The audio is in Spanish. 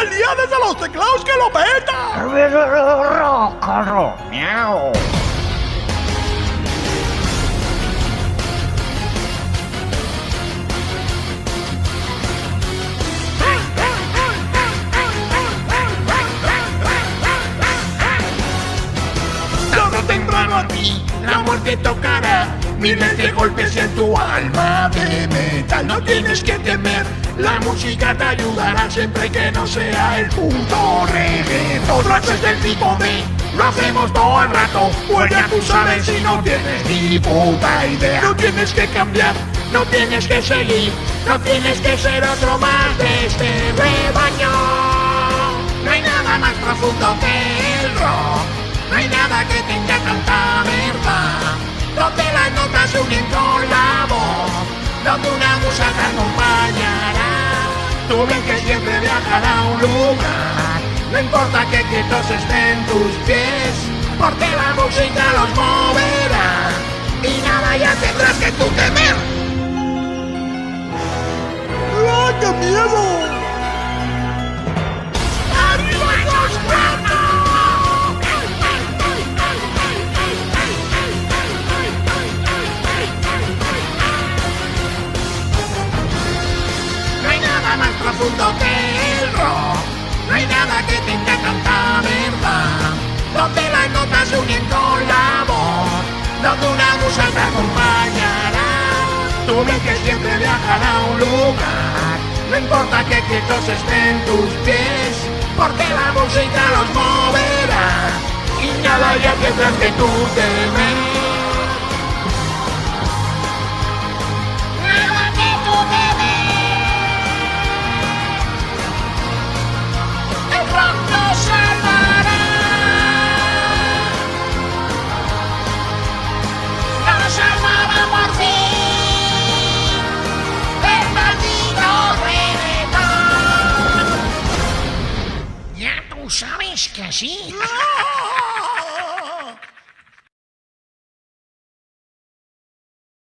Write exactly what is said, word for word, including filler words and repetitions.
el día desde los teclados que lo peta. Miau. Tarde o temprano a ti la muerte tocará. Miles de golpes en tu alma de metal. No tienes que temer, la música te ayudará siempre que no sea el puto reggaetón. No es del tipo de, lo hacemos todo el rato. Pues ya tú sabes si no tienes ni puta idea. No tienes que cambiar, no tienes que seguir, no tienes que ser otro más de este rebaño. No hay nada más profundo que el rock. No hay nada que tenga tanta verdad, donde las notas se unen con la voz, donde una musa te acompañará. Tu mente siempre viajará a un lugar, no importa que quietos estén tus pies, porque la música los moverá y nada ya tendrás que tú temer. ¡Ah, qué miedo! ¡Arriba los cuernos! Más profundo que el rock, no hay nada que tenga tanta verdad, donde las notas se unen con la voz, donde una musa te acompañará. Tu mente siempre viajará a un lugar, no importa que quietos estén tus pies, porque la música los moverá y nada ya tendrás que tú temer. ¿Sabes que sí?